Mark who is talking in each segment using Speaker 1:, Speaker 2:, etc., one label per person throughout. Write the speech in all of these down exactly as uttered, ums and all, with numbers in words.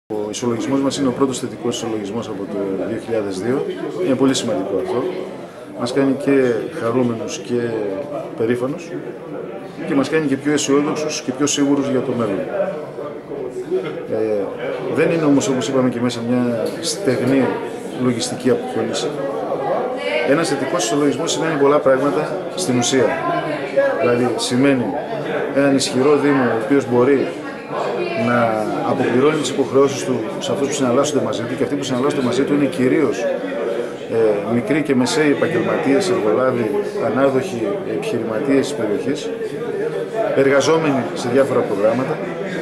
Speaker 1: Ο ισολογισμός μας είναι ο πρώτος θετικός ισολογισμός από το δύο χιλιάδες δύο. Είναι πολύ σημαντικό αυτό. Μας κάνει και χαρούμενους και περήφανους και μας κάνει και πιο αισιόδοξους και πιο σίγουρους για το μέλλον. Ε, δεν είναι όμως, όπως είπαμε και μέσα, μια στεγνή λογιστική αποκολλήση. Ένας θετικός ισολογισμός σημαίνει πολλά πράγματα στην ουσία. Δηλαδή σημαίνει έναν ισχυρό Δήμο ο οποίος μπορεί να αποπληρώνει τις υποχρεώσεις του σε αυτούς που συναλλάσσονται μαζί του, και αυτοί που συναλλάσσονται μαζί του είναι κυρίως ε, μικροί και μεσαίοι επαγγελματίες, εργολάβοι, ανάδοχοι επιχειρηματίες της περιοχής, εργαζόμενοι σε διάφορα προγράμματα,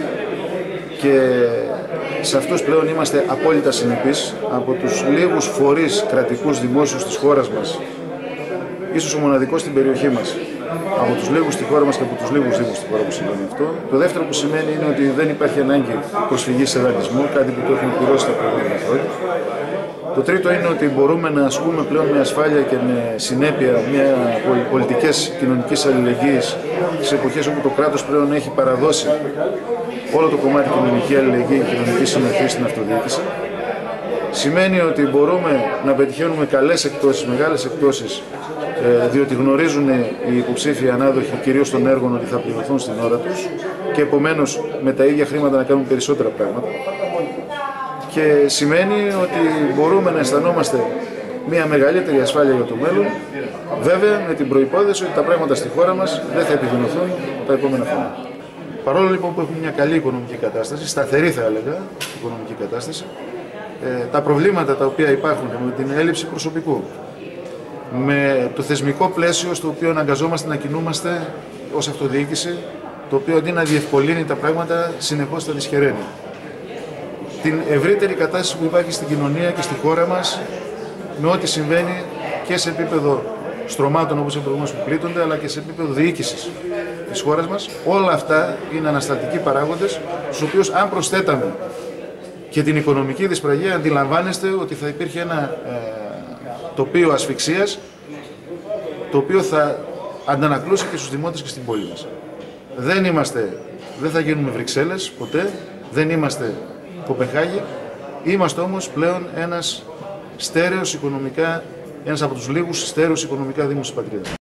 Speaker 1: και σε αυτούς πλέον είμαστε απόλυτα συνεπείς. Από τους λίγους φορείς κρατικούς δημόσιους της χώρας μας, ίσως ο μοναδικός στην περιοχή μας, από τους λίγους στη χώρα μας και από τους λίγους δήμους στη χώρα που σημαίνει αυτό. Το δεύτερο που σημαίνει είναι ότι δεν υπάρχει ανάγκη προσφυγής σε δανεισμό, κάτι που το έχουν πληρώσει τα προηγούμενα χρόνια. Το τρίτο είναι ότι μπορούμε να ασκούμε πλέον με ασφάλεια και με συνέπεια μια πολιτικές κοινωνικής αλληλεγγύης σε εποχές όπου το κράτος πλέον έχει παραδώσει όλο το κομμάτι κοινωνική αλληλεγγύη και κοινωνική συνοχή στην αυτοδιοίκηση. Σημαίνει ότι μπορούμε να πετυχαίνουμε καλές εκπτώσεις, μεγάλες εκπτώσεις, διότι γνωρίζουν οι υποψήφοι ανάδοχοι κυρίως των έργων ότι θα πληρωθούν στην ώρα τους και επομένως με τα ίδια χρήματα να κάνουν περισσότερα πράγματα. Και σημαίνει ότι μπορούμε να αισθανόμαστε μια μεγαλύτερη ασφάλεια για το μέλλον, βέβαια με την προϋπόθεση ότι τα πράγματα στη χώρα μας δεν θα επιδεινωθούν τα επόμενα χρόνια. Παρόλο λοιπόν που έχουμε μια καλή οικονομική κατάσταση, σταθερή θα έλεγα οικονομική κατάσταση, ε, τα προβλήματα τα οποία υπάρχουν με την έλλειψη προσωπικού, με το θεσμικό πλαίσιο στο οποίο αναγκαζόμαστε να κινούμαστε ως αυτοδιοίκηση, το οποίο αντί να διευκολύνει τα πράγματα συνεχώς τα δυσχεραίνει. Την ευρύτερη κατάσταση που υπάρχει στην κοινωνία και στη χώρα μας, με ό,τι συμβαίνει και σε επίπεδο στρωμάτων όπως οι προηγούμενες που πλήττονται, αλλά και σε επίπεδο διοίκησης της χώρας μας, όλα αυτά είναι ανασταλτικοί παράγοντες, στους οποίους αν προσθέταμε και την οικονομική δυσπραγία, αντιλαμβάνεστε ότι θα υπήρχε ένα ε, τοπίο ασφυξίας, το οποίο θα αντανακλούσε και στους δημότες και στην πόλη μας. Δεν είμαστε, δεν θα γίνουμε Βρυξέλλες ποτέ, δεν είμαστε Κοπενχάγη, είμαστε όμως πλέον ένας στέρεος οικονομικά, ένας από τους λίγους στέρεους οικονομικά δήμους της πατρίδας.